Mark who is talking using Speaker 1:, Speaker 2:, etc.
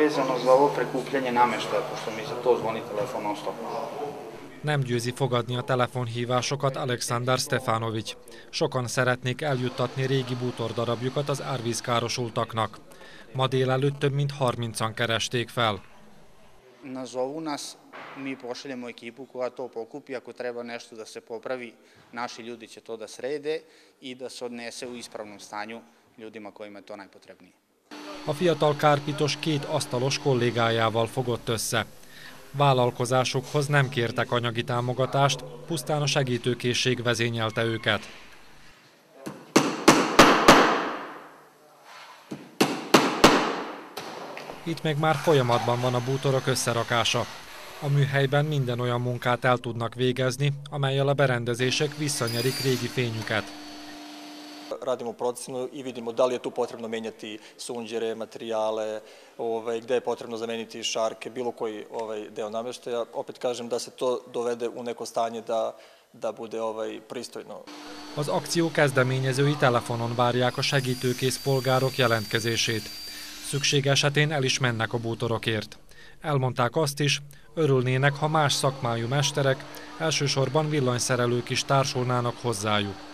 Speaker 1: vezano za ovo prikupljanje namještaja, pošto mi za to zvoni telefon non-stop.
Speaker 2: Nem győzi fogadni a telefonhívásokat Aleksandar Stefanovics. Sokan szeretnék eljuttatni régi bútordarabjukat az árvízkárosultaknak. Ma délelőtt több mint 30-an keresték fel.
Speaker 1: Nazovu nas, mi pošaljemo ekipu koja to pokupi, ako treba nešto da se popravi, naši ljudi će to da srede i da se odnese u ispravnom stanju ljudima kojima je to najpotrebnije.
Speaker 2: A fiatal kárpitos két asztalos kollégájával fogott össze. Vállalkozásukhoz nem kértek anyagi támogatást, pusztán a segítőkészség vezényelte őket. Itt még már folyamatban van a bútorok összerakása. A műhelyben minden olyan munkát el tudnak végezni, amellyel a berendezések visszanyerik régi fényüket.
Speaker 3: Radimo procenu i vidimo da li je tu potrebno menjati sunđere, materijale, gde je potrebno zameniti šarke, bilo koji deo namještaja. Opet kažem da se to dovede u neko stanje da bude pristojno.
Speaker 2: Az akció kezdeményezői telefonon várják a segítőkész polgárok jelentkezését. Szükség esetén el is mennek a bútorokért. Elmondták azt is, örülnének, ha más szakmájú mesterek, elsősorban villanyszerelők is társulnának hozzájuk.